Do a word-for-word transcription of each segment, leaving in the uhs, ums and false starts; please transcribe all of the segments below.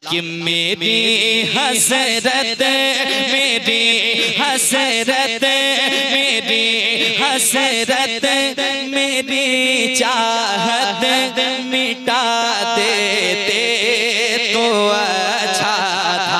कि मेरी हसरत मेरी हसरत मेरी हसरत मेरी चाहत मिटा देते तो अच्छा था।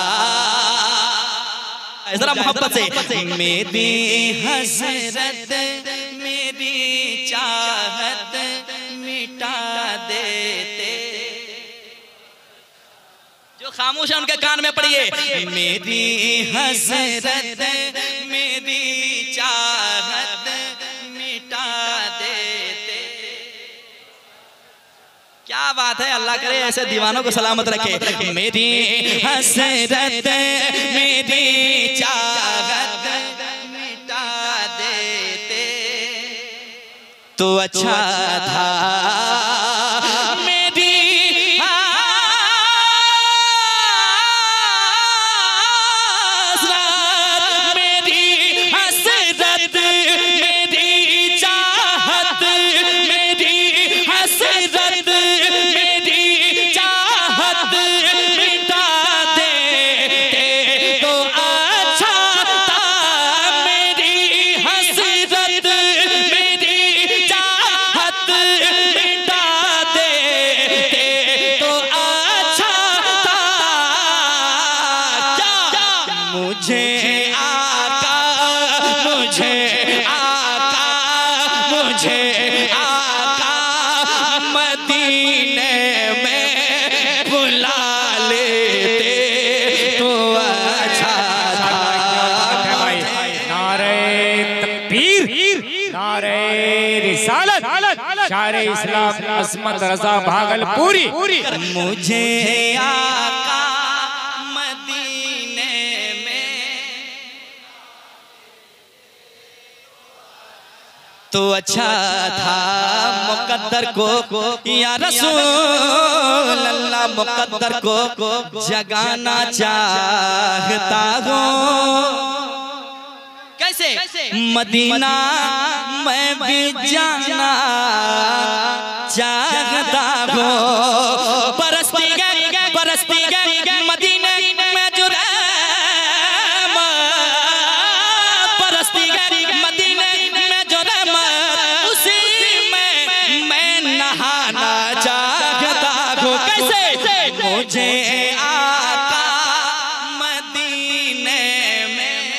जरा मोहब्बत से, मेरी हसरत मेरी चाहत मिटा देते। जो खामोश है उनके कान में पड़िए, मेरी हसरत मेरी चाहत मिटा देते। क्या बात है, अल्लाह करे ऐसे दीवानों को सलामत रखे। मेरी हसरत मेरी चाहत मिटा देते तो अच्छा था। मुझे आका मुझे आका मुझे आका मदीने में बुला लेते तो अच्छा था। नारे तकबीर, नारे रिसालत, शारे इस्लाम अज़मत रज़ा भागलपुरी। मुझे आका तो अच्छा था। मुकद्दर को या रसूल अल्लाह मुकद्दर को जगाना चाहता हूँ। कैसे? मदीना मैं भी जाना चाहता हूँ। बरसती गए बरसती गए मदीने में जो बरसती गए मदीने मुझे आका मदीने में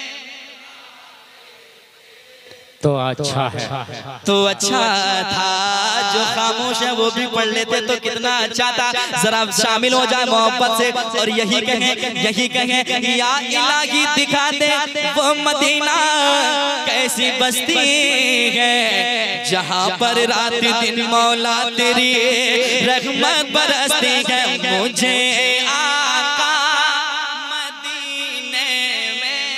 तो अच्छा है, तो अच्छा था। जो खामोश है वो भी पढ़ लेते तो कितना अच्छा था। जरा शामिल हो जाए मोहब्बत से और यही कहें यही कहें या इलाही दिखा दे वो मदीना कैसी बस्ती है जहाँ पर रात दिन मौला तेरी रहमत बरसती है। मुझे आका मदीने में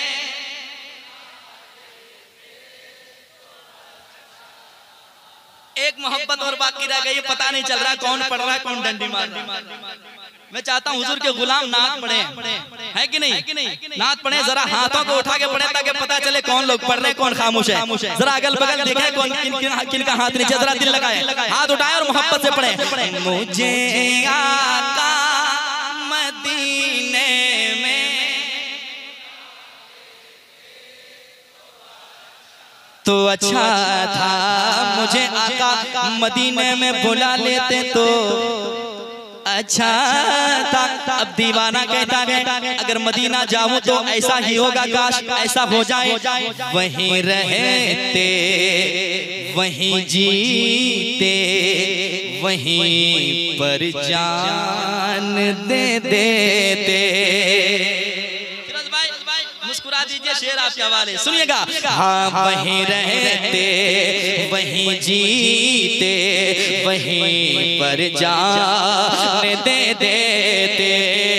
एक मोहब्बत और बाकी रह गई, पता नहीं चल रहा कौन पढ़ रहा है कौन डंडी मार रहा है। मैं चाहता हूँ हुजूर के गुलाम नात पढ़े, है कि नहीं? नात पढ़े, जरा हाथों को उठा के पढ़े ताकि पता चले कौन लोग पढ़ रहे हैं कौन खामोश है। जरा अगल बगल देखें कौन किन किन किन का हाथ नीचे, जरा दिल लगाए, हाथ उठाए और मोहब्बत से पढ़े। मुझे आका मदीने में तो अच्छा था। मुझे आका मदीने में बुला लेते तो अच्छा था। अब दीवाना कहता है अगर मदीना जाऊं तो ऐसा ही होगा, काश ऐसा हो जाए। वहीं रहते वहीं जीते वहीं पर जान दे देते। मुस्कुरा दीजिए, शेर आपके हवाले सुनिएगा। हाँ वहीं रहते वहीं जीते वहीं पर जान दे देते।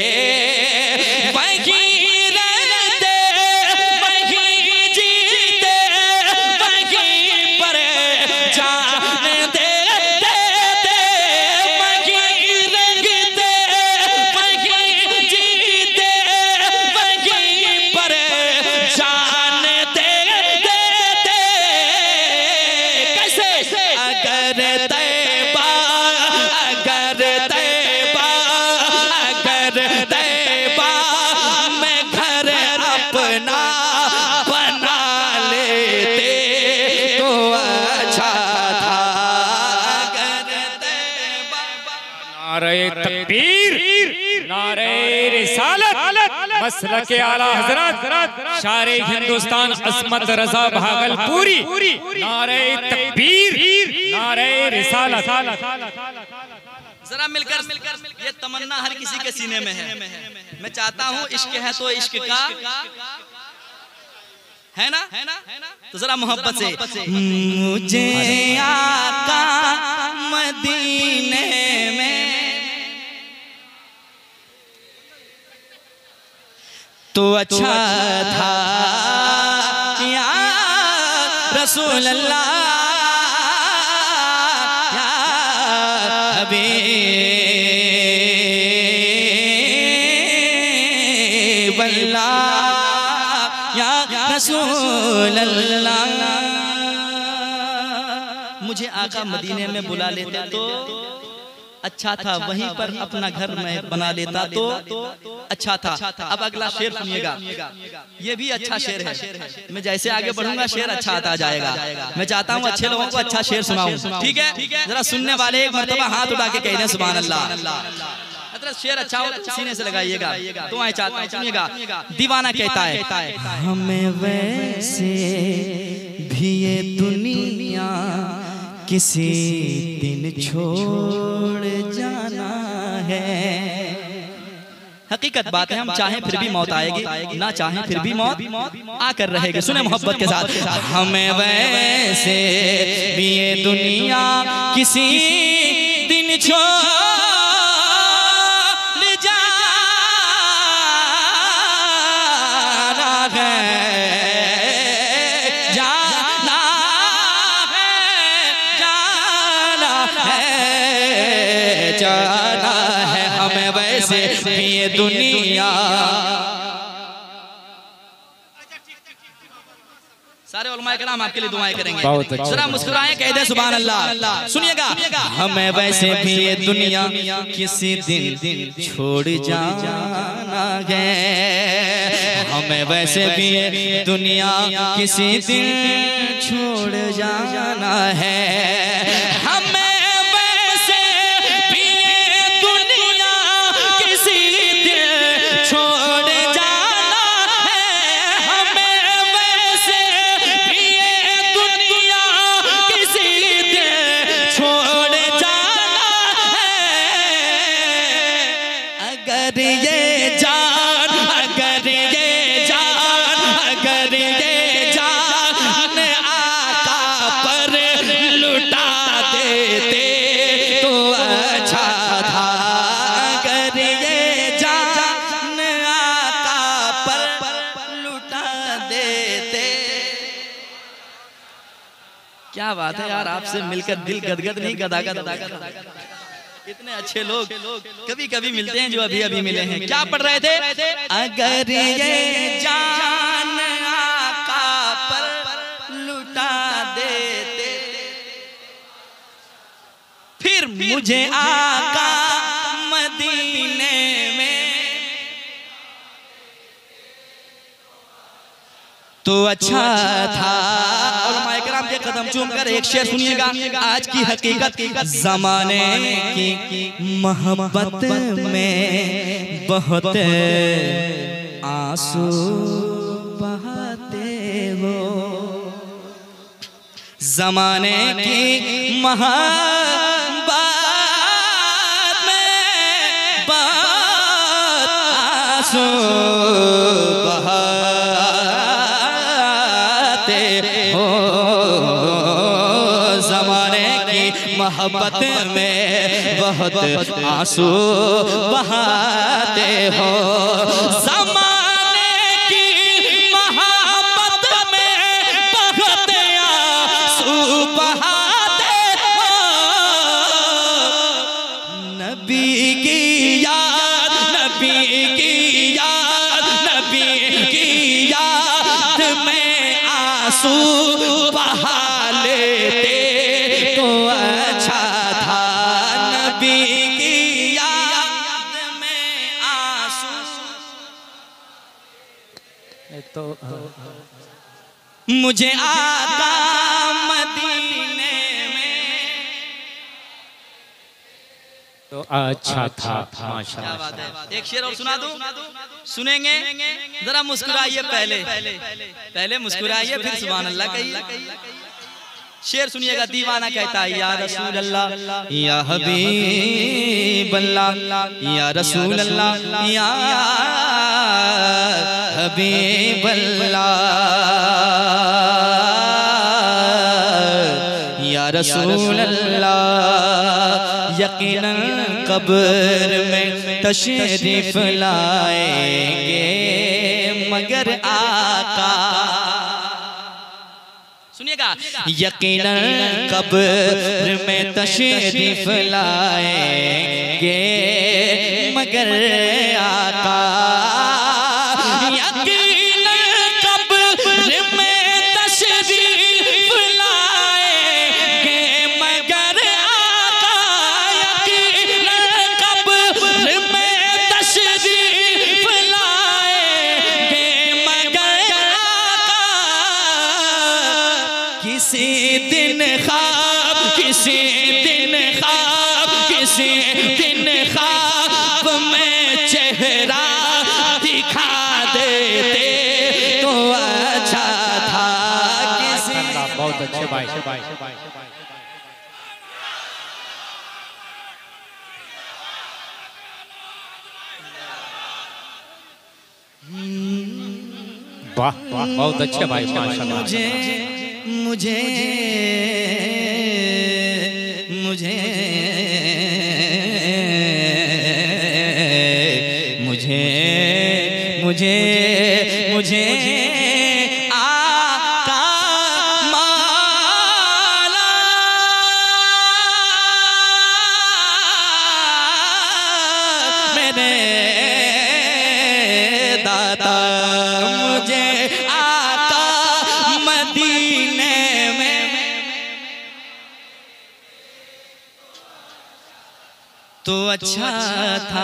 वहीं रहते वहीं जीते वहीं पर जान दे देते। वहीं रहते वहीं जीते वहीं पर जान दे देते। कैसे? अगर तैबा अगर तैबा तकबीर, नारे रिसालत, मसलके आला हजरत शारे हिंदुस्तान अस्मत रजा भागलपुरी, नारे तकबीर, नारे रिसालत। जरा मिलकर मिलकर ये तमन्ना हर किसी के सीने में है। मैं चाहता हूँ इश्क है तो इश्क का है ना, है ना, तो जरा मोहब्बत से मुझे आका मदीने में तो अच्छा था या रसूल अल्लाह या हबीब अल्लाह या रसूल अल्लाह। मुझे आका मदीने में बुला लेते तो अच्छा था, वहीं पर अपना घर में बना लेता तो अच्छा था। अब अगला शेर सुनिएगा, ये भी अच्छा शेर है। मैं जैसे आगे बढ़ूंगा शेर अच्छा आता जाएगा। मैं चाहता हूँ अच्छे लोगों को अच्छा शेर सुनाऊं, ठीक है? जरा सुनने वाले एक मर्तबा हाथ उठा के कह दें सुभान अल्लाह। शेर अच्छा हो तो सीने से लगाइएगा, दुआएं चाहता हूं, सुनिएगा। दीवाना कहता है हमें वैसे भी ये दुनिया किसी दिन छोड़ जाना है। हकीकत बात है, हम चाहें फिर भी मौत आएगी, ना चाहें फिर भी मौत आकर रहेगी। सुने मोहब्बत के साथ, हमें वैसे भी ये दुनिया किसी दिन छोड़ जाना है, हमें वैसे भी ये दुनिया। सारे उलमाए कराम आपके लिए दुआएं करेंगे, जरा मुस्कुराएं, कह दे सुभान अल्लाह। सुनिएगा, हमें वैसे भी ये दुनिया किसी दिन छोड़ जाना है, हमें वैसे भी ये दुनिया किसी दिन छोड़ जाना है। हमें क्या बात है यार, आपसे मिलकर दिल गदगद नहीं गदागद। इतने अच्छे लोग कभी कभी मिलते हैं जो अभी अभी मिले हैं। क्या पढ़ रहे थे? अगर ये जान आका पर लुटा देते फिर मुझे आका मदीने में तो अच्छा था। के कदम चूमकर एक शेर सुनिएगा। आज की हकीकत, जमाने की मोहब्बत में बहुत आंसू बहाते हो, जमाने की मोहब्बत में बहुत आंसू बहाते हो, मोहब्बत में बहुत आंसू बहाते हो, जमाने की मोहब्बत में बहुत आंसू बहाते हो, नबी की याद, नबी की याद, नबी की याद में आंसू बहा लेते तो अच्छा था, नबी की याद में आंसू। तो मुझे आका मदीने में तो अच्छा था माशाल्लाह। क्या बात है। एक शेर और सुना दूं, सुनेंगे? जरा मुस्कुराइए पहले, पहले मुस्कुराइए फिर सुभान अल्लाह कहिए। शेर सुनिएगा। दीवाना कहता है या रसूल अल्लाह या हबीब अल्लाह या रसूल अल्लाह या हबीब अल्लाह या रसूल अल्लाह। यकीनन कब्र में तशरीफ लाएंगे मगर आका। सुनिएगा। यकीनन कब्र में तशरीफ लाएंगे मगर आका। यकीनन कब्र में तशरीफ लाएंगे मगर आका। यकीनन कब्र में तशरीफ लाएंगे मगर आका। किसी दिन ख्वाब किसी दिन ख्वाब किसी दिन ख्वाब में चेहरा दिखा देते तो अच्छा था। किसी बहुत अच्छे भाई। वाह वाह बहुत अच्छे भाई माशाल्लाह। मुझे मुझे मुझे मुझे मुझे मुझे आका मौला मेरे दाता। मुझे आका मदीने में तो अच्छा था।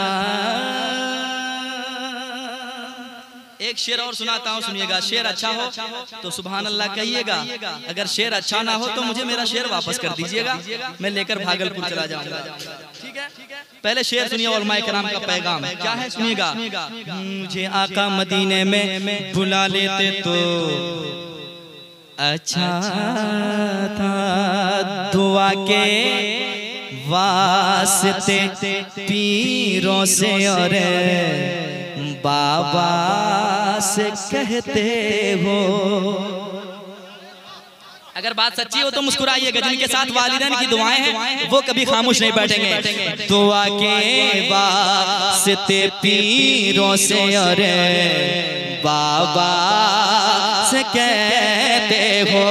एक शेर और सुनाता हूँ, सुनिएगा। शेर अच्छा हो तो सुभान अल्लाह कहिएगा, अगर शेर अच्छा ना हो तो मुझे मेरा शेर वापस कर दीजिएगा, मैं लेकर भागलपुर चला जाऊंगा। ठीक है। पहले शेर सुनिए उलमाए कराम का पैगाम क्या है, सुनिएगा। मुझे आका मदीने में बुला लेते तो अच्छा था। दुआ के वास्ते पीरों से और बाबा से कहते हो। अगर बात सच्ची हो तो मुस्कुराइएगा। जिनके साथ वालिदैन की दुआएं हैं वो कभी खामोश नहीं बैठेंगे। दुआ के वास्ते पीरों से और बाबा से कहते हो।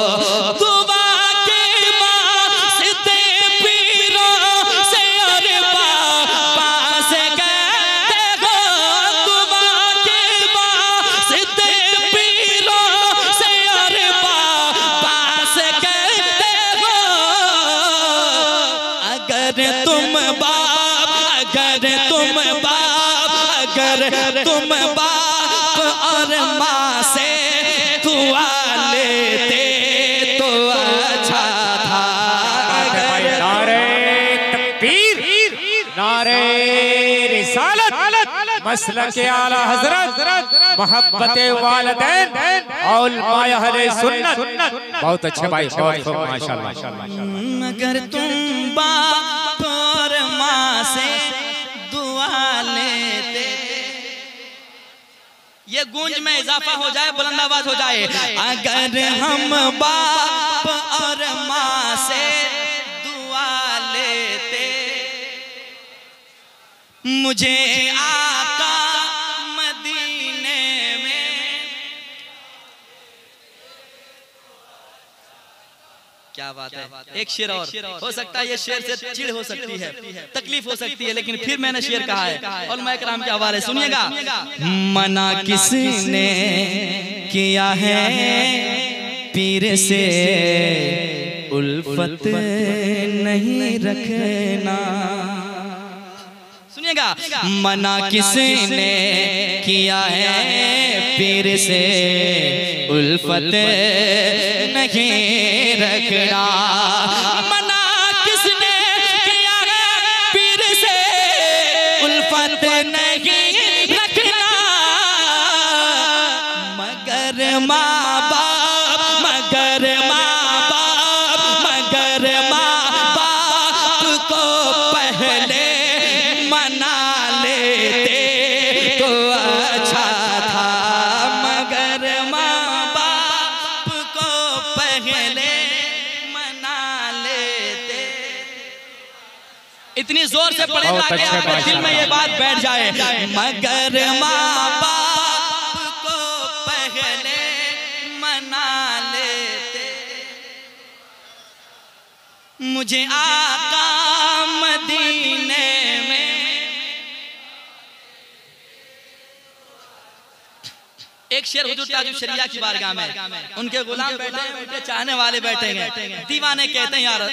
तुम बाप और माँ से दुआ लेते तो अच्छा था। नारे तकबीर, नारे रिसालत, मसलक आला हज़रत, मोहब्बत वालिदैन और अहले सुन्नत। बहुत अच्छे भाई, बहुत माशाल्लाह। अगर तुम बाप और माँ से दुआ लेते, ये गूंज में इजाफा हो जाए, बुलंद आवाज हो जाए। अगर हम बाप और माँ से दुआ लेते, मुझे आका मदीने में। क्या बात है। एक शेर और हो सकता है, ये शेर से चिढ़ हो सकती है, तकलीफ हो सकती है, लेकिन फिर मैंने शेर कहा है और मैं कराम के हवाले सुनिएगा। मना किसने किया है पीर से उल्फत नहीं रखना। सुनिएगा। मना किसने किया है पीर से उल्फत नहीं रखना। मना किसने किया है पीर जोर से पढ़े ताकि आपके दिल में ये बात बैठ जाए। मगर माँ बाप को पहले मना लेते, मुझे आका मदीने में। एक शेर हुजूर ताजुल शरिया की बारगाह में, उनके गुलाम बैठे हैं, उनके चाहने वाले बैठे हैं। दीवाने कहते हैं यार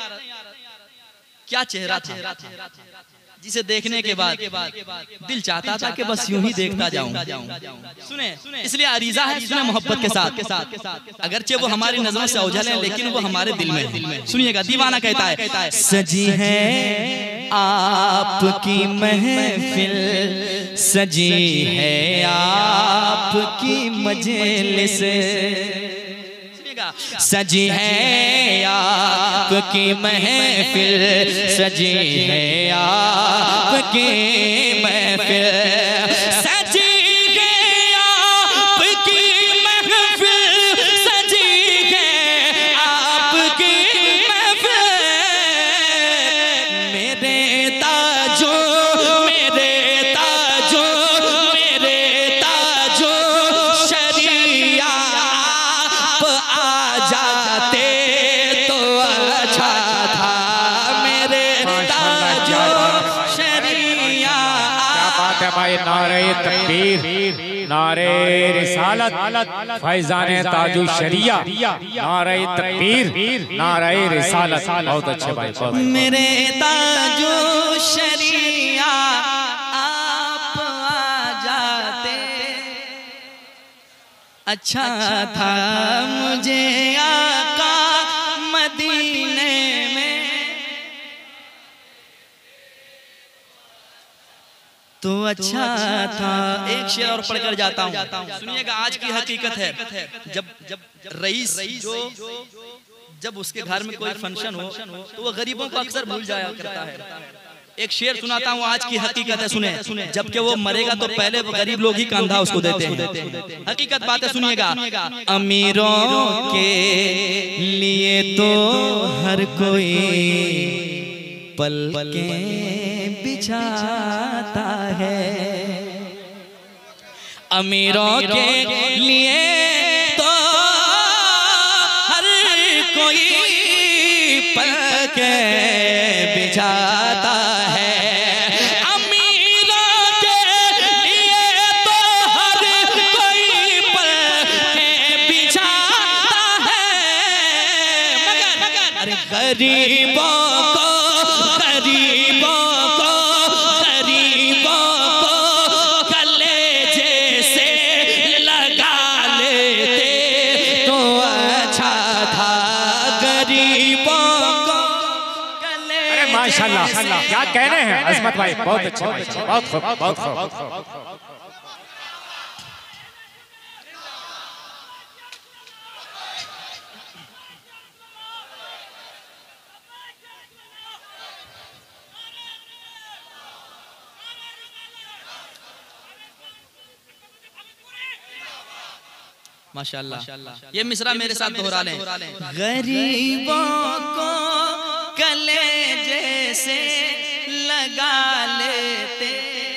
क्या चेहरा था, जिसे देखने के बाद दिल चाहता था कि बस यूं ही देखता जाऊं। सुने, इसलिए अरीजा है, सुने मोहब्बत के साथ। अगरचे वो हमारी नजरों से ओझल है, लेकिन वो हमारे दिल में। सुनिएगा, दीवाना कहता है, सजी है आपकी महफिल, सजी है आपकी मजलिस, सजी है आपकी महफिल, सजी है आपकी महफिल, सजी है आपकी महफिल, सजी है आपकी महफिल। मेरे ताजो मेरे ताजो मेरे ताजो शरिया जाते तो अच्छा था, मेरे ताजो शरिया। क्या बात है भाई, नारे तकबीर, नारे रिसालत, फैजाने ताजु शरिया, नारे तकबीर, नारे रिसालत। बहुत अच्छे भाई, बहुत। मेरे ताजो शरिया आप आ जाते, अच्छा था मुझे आका मदीने में। तो अच्छा था। एक शेर और पढ़कर जाता हूँ, सुनिएगा। आज की हकीकत है, जब जब रईस जो जब उसके घर में कोई फंक्शन हो तो वो गरीबों को अक्सर भूल जाया करता है। एक शेर सुनाता हूँ, आज की हकीकत है, सुने। जबकि वो मरेगा तो पहले वो गरीब लोग ही कंधा उसको देते हैं। हकीकत बात है, सुनिएगा। अमीरों के लिए तो हर कोई पलकें बिछाता है, अमीरों के लिए तो हर कोई पलकें बिछाता है, अमीरों के लिए तो हर कोई पलकें बिछाता है। मगर अरे गरीबों को गरीबों को गरीबों को कलेजे से लगा लेते तो अच्छा था, गरीबों को कलेजे। अरे माशाल्लाह, क्या कहने हैं अजमत भाई, बहुत अच्छे, बहुत खूब, बहुत खूब। माशाल्लाह। ये मिसरा मेरे साथ दोहरा लें। गरीबों को कलेजे से लगा लेते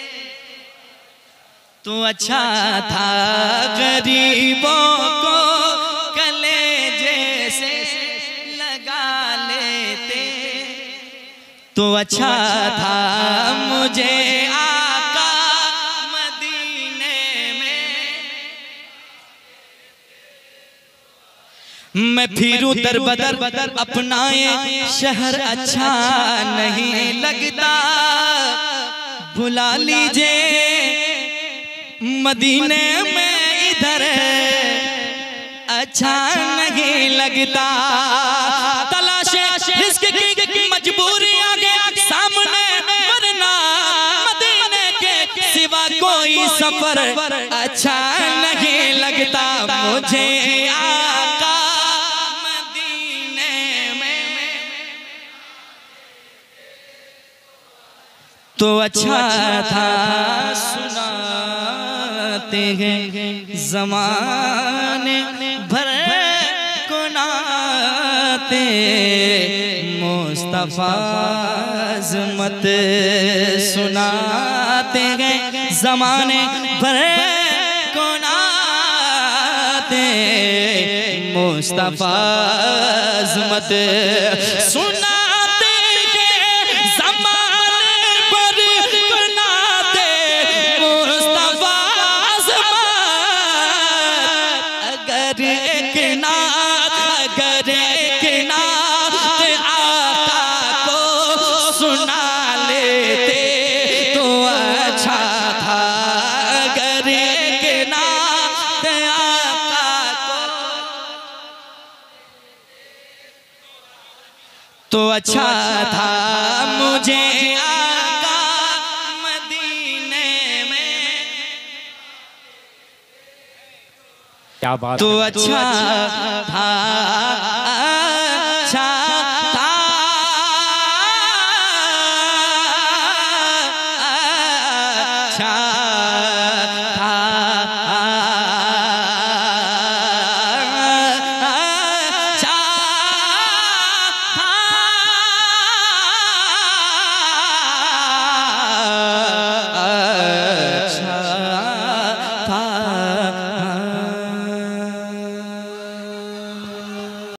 तो अच्छा था, गरीबों को कलेजे से लगा लेते तो अच्छा था, मुझे मैं फिरूं दर बदर अपनाए शहर अच्छा नहीं लगता, बुला लीजिए मदीने में इधर अच्छा नहीं लगता, तलाशे रिस्क की मजबूरी आगे सामने वरना मदीने के सिवा कोई सफर अच्छा नहीं लगता, मुझे आका तो अच्छा था। सुनाते हैं ज़माने भर को नाते मुस्तफा मुस्तफा अज़मत सुनाते हैं ज़माने भर को नाते मुस्तफा अज़मत सुनाते हैं ज़माने भर को नाते मुस्तफा अज़मत अगर एक नात अगर एक नात आका को सुना लेते तो अच्छा था अगर एक नात आका को तो अच्छा था मुझे आका मदीने में क्या बात तो अच्छा था अच्छा था अच्छा